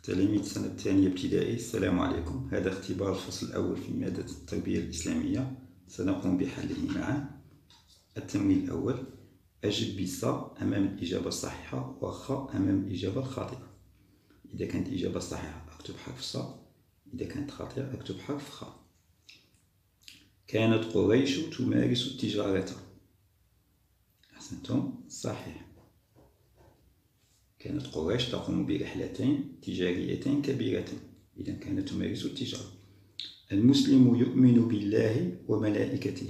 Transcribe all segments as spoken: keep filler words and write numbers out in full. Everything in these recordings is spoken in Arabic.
تلاميذ السنة الثانية ابتدائي، السلام عليكم. هذا اختبار الفصل الأول في مادة التربية الإسلامية، سنقوم بحله معا. التمرين الأول: أجب بص أمام الإجابة الصحيحة وخ أمام الإجابة الخاطئة. إذا كانت الإجابة صحيحة أكتب حرف ص، إذا كانت خاطئة أكتب حرف خ. كانت قريش تمارس التجارة. أحسنتم، صحيح. كانت قريش تقوم برحلتين تجاريتين كبيرتين، إذا كانت تمارس التجارة. المسلم يؤمن بالله وملائكته.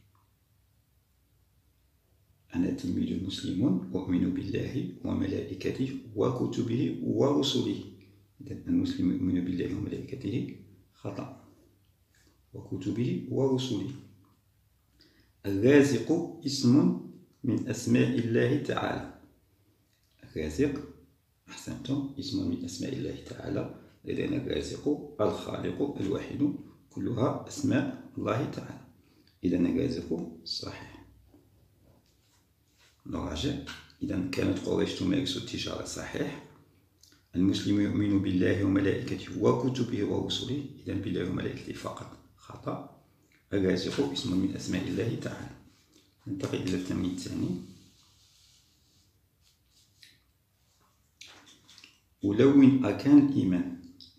أنا تلميذ مسلم أؤمن بالله وملائكته وكتبه ورسله. إذا المسلم يؤمن بالله وملائكته خطأ، وكتبه ورسله. الرازق اسم من أسماء الله تعالى. الرازق، أحسنتم، اسم من أسماء الله تعالى. لدينا الرازق، الخالق، الواحد، كلها أسماء الله تعالى. إذا الرازق صحيح. نراجع. إذا كانت قريش تمارس التجارة صحيح. المسلم يؤمن بالله وملائكته وكتبه ورسله. إذا بالله وملائكته فقط خطأ. الرازق اسم من أسماء الله تعالى. ننتقل إلى التمرين الثاني. ألون أركان الإيمان.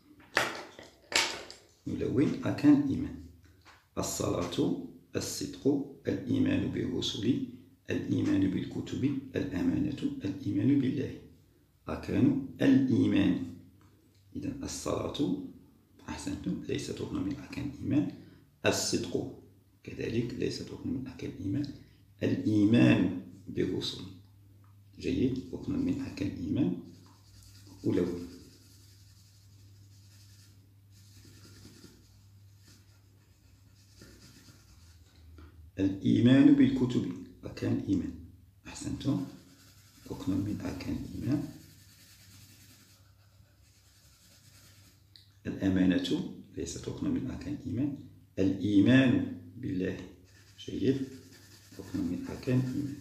ألون أركان الإيمان: الصلاة، الصدق، الإيمان بالرسل، الإيمان بالكتب، الأمانة، الإيمان بالله. أركان الإيمان. إذا الصلاة، أحسنتم، ليست ركنا من أركان الإيمان. الصدق كذلك ليست ركنا من أركان الإيمان. الإيمان بالرسل، جيد، ركن من أركان الإيمان. ألون. الإيمان بالكتب أركان الإيمان، أحسنتم، ركن من أركان الإيمان. الأمانة ليست ركنا من أركان الإيمان. الإيمان بالله، جيد، ركن من أركان الإيمان.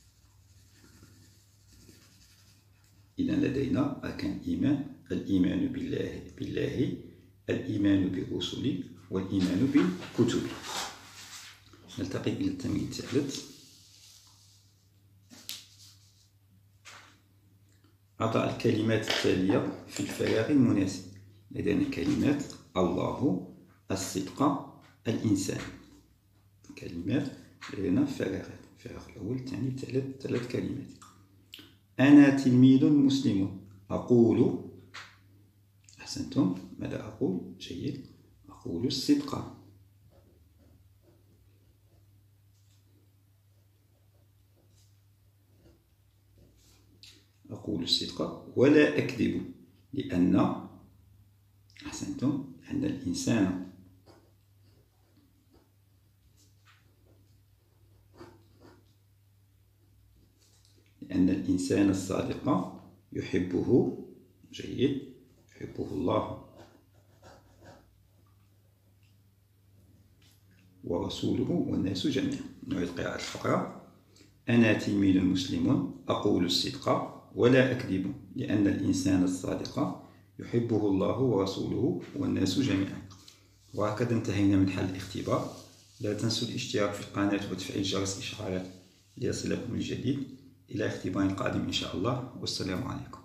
إذا لدينا أركان الإيمان: الإيمان بالله بالله الإيمان بالرسل، والإيمان بالكتب. نلتقي إلى التمرين الثالث. أضع الكلمات التالية في الفراغ المناسب. لدينا كلمات: الله، الصدق، الإنسان. كلمات لدينا فراغات، الفراغ الأول، الثاني، الثالث، ثلاث كلمات. أنا تلميذ مسلم. أقول، أحسنتم، ماذا أقول؟ جيد، أقول الصدق. أقول الصدق ولا أكذب، لأن، أحسنتم، لأن الإنسان لأن الإنسان الصادق يحبه، جيد، يحبه الله ورسوله والناس جميعا. نعيد قراءة الفقرة. أنا تلميذ مسلم أقول الصدق ولا أكذب، لأن الإنسان الصادق يحبه الله ورسوله والناس جميعا. وهكذا انتهينا من حل الاختبار. لا تنسوا الاشتراك في القناة وتفعيل جرس الإشعارات ليصلكم الجديد. إلى اختبار قادم إن شاء الله، والسلام عليكم.